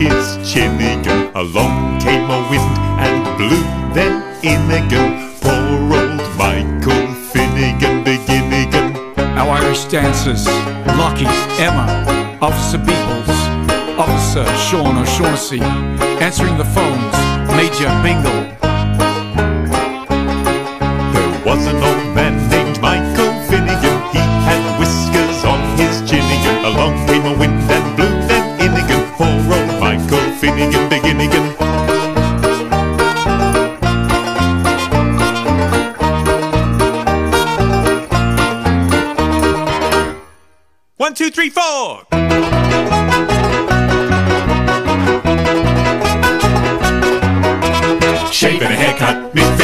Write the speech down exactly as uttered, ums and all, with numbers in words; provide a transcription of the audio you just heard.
his chinnigan. Along came a wind and blew them in again. Poor old Michael Finnegan, beginnigan. Our Irish dancers, Lucky, Emma, Officer Beeples, Officer Sean O'Shaughnessy, answering the phones, Major Bingle. There was an old man named Michael Finnegan. He had whiskers on his chinnigan. Along came a wind and blew them in again. Poor old Michael Finnegan, beginnigan. One, two, three, four! Shave and a haircut, me